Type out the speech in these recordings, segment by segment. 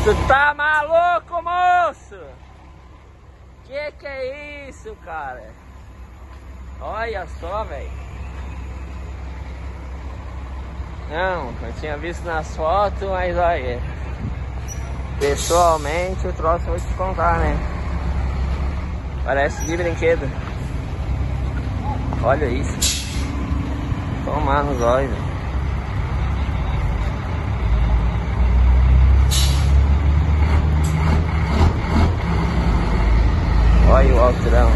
Tu tá maluco, moço? Que é isso, cara? Olha só, velho. Não, eu tinha visto nas fotos, mas olha, pessoalmente o troço eu vou te contar, né? Parece de brinquedo. Olha isso. Tomar nos olhos, velho. Olha o alturão.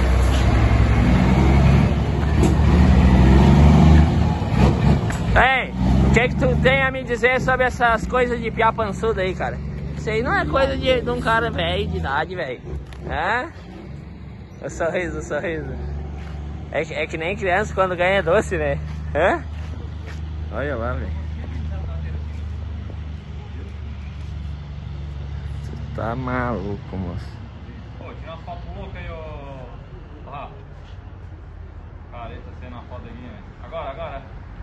Ei, o que tu tem a me dizer sobre essas coisas de piá pançudo aí, cara? Isso aí não é coisa de um cara velho, de idade, velho. Hã? O sorriso, o sorriso. É que nem criança quando ganha doce, né? Hã? Olha lá, velho. Tu tá maluco, moço. Pô, tira uma foto louca aí, ô Rafa. Careta sendo uma foto aqui, velho. Agora.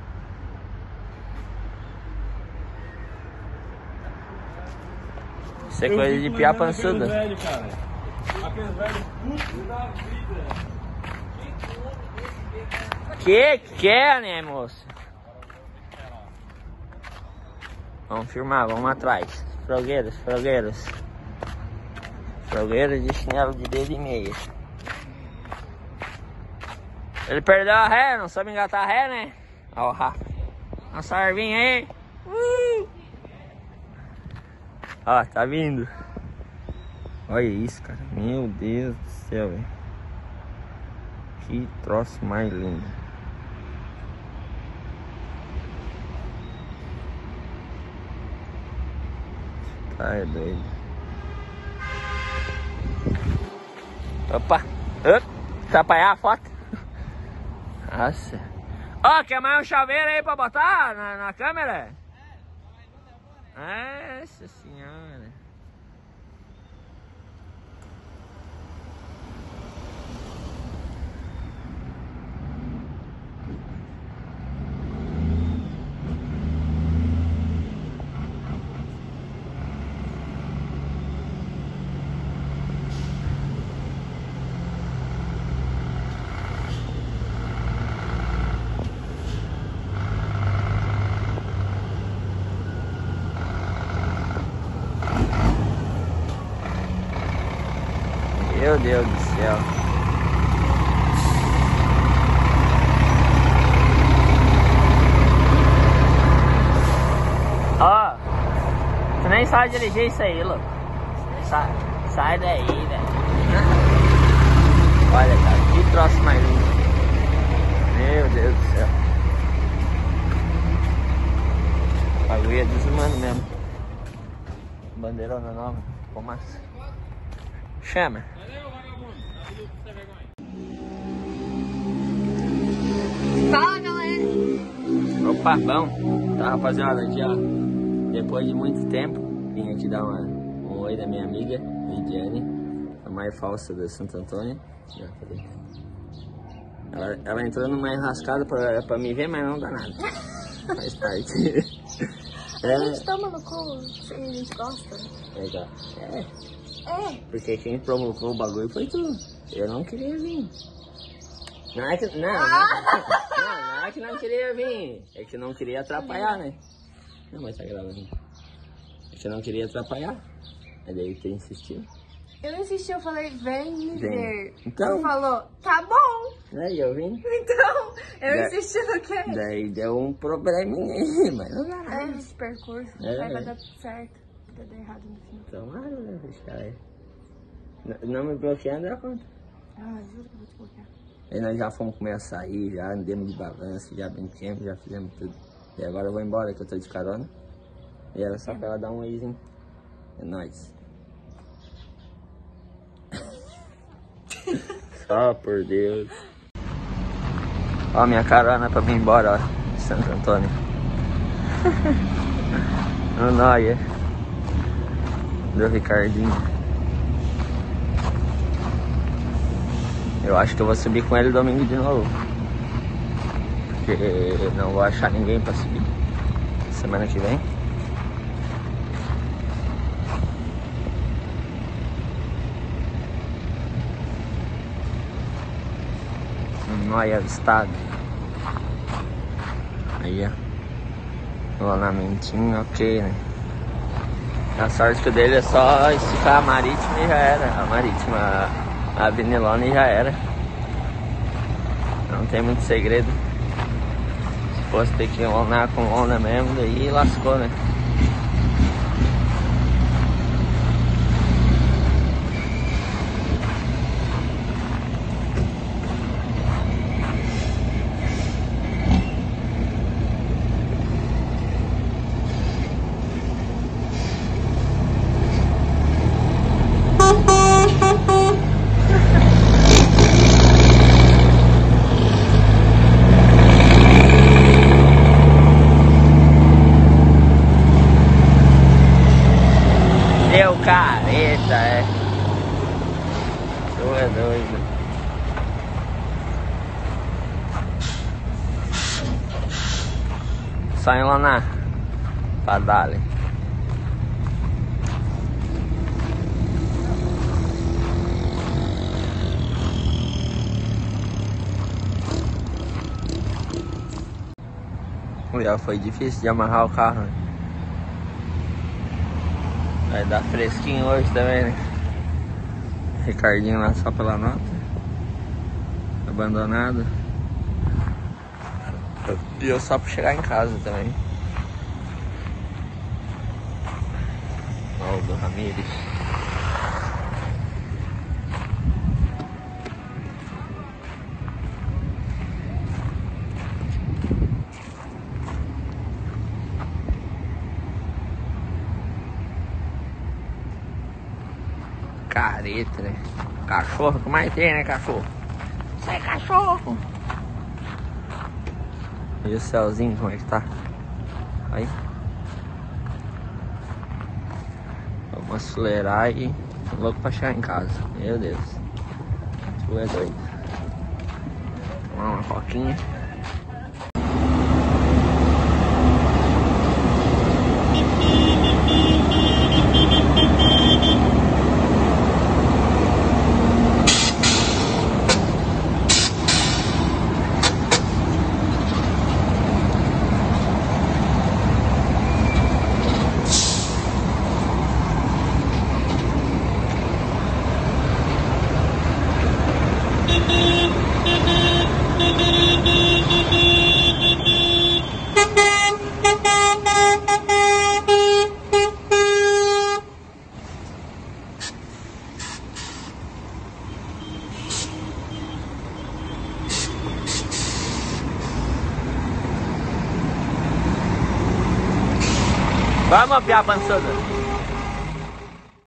Isso é coisa de piá pançuda. Aqueles velhos putos da vida. Que é, né, moço? Vamos filmar, vamos atrás. Frogueiros. Frogueiros de chinelo de dedo e meia. Ele perdeu a ré, não sabe engatar a ré, né? Ó o Rafa. Uma sarvinha aí. Ó, tá vindo. Olha isso, cara. Meu Deus do céu, velho. Que troço mais lindo. Tá, é doido. Opa! Atrapalhar a foto. Nossa. Ó, quer mais um chaveiro aí pra botar na câmera? Nossa senhora. Meu Deus do céu. Ó, tu nem sabe dirigir isso aí, louco. Sai daí, velho. Olha, cara, que troço mais lindo. Meu Deus do céu. O bagulho é desumano mesmo. Bandeirona nova, ficou massa. Chama. Fala, galera! Opa, bom. Tá, rapaziada, aqui ó. Depois de muito tempo, vim aqui dar um oi da minha amiga, Lidiane, a mãe falsa da Santo Antônio. Ela entrou numa enrascada pra me ver, mas não dá nada. Faz parte. A gente toma no cu, a gente gosta. Legal. É. Porque quem provocou o bagulho foi tu. Eu não queria vir. Não é que não queria vir. É que não queria atrapalhar, né? Não, mas tá gravando. É que não queria atrapalhar. É daí que insistiu. Eu insisti, eu falei, vem me ver. Então. Ele falou, tá bom. Aí eu vim. Então, eu insisti no quê? Daí deu um probleminha aí, mas não dá nada. Esse percurso vai dar certo. Vai dar errado no fim. Tomara, né? Cara. Não me bloqueando é a conta. Ah, juro que eu vou te bloquear. Aí nós já fomos comer açaí, já andemos de balanço, já brincamos, já fizemos tudo. E agora eu vou embora, que eu tô de carona. E era só pra ela dar um oizinho. É nóis. Só por Deus. Ó, minha carona pra vir embora, ó, de Santo Antônio. No Noia do Ricardinho. Eu acho que eu vou subir com ele domingo de novo. Porque não vou achar ninguém pra subir semana que vem. nóia avistado. Aí, ó. Rolamentinho, ok, né? A sorte que o dele é só esticar a marítima e já era. A marítima, a vinilona e já era. Não tem muito segredo. Se fosse ter que lonar com lona mesmo, daí lascou, né? Deu careta, é. Tu é doido. Só enlonar pra dar-lhe. Já foi difícil de amarrar o carro, né? Vai dar fresquinho hoje também, né? Ricardinho lá só pela nota. Abandonado. E eu só pra chegar em casa também. Aldo Ramírez. Careta, né? Cachorro que mais tem, né, cachorro? Isso é cachorro! E o céuzinho, como é que tá? Aí. Vamos acelerar e tô louco pra chegar em casa. Meu Deus. Tu é doido. Tomar uma coquinha. Vamos, piá pançuda.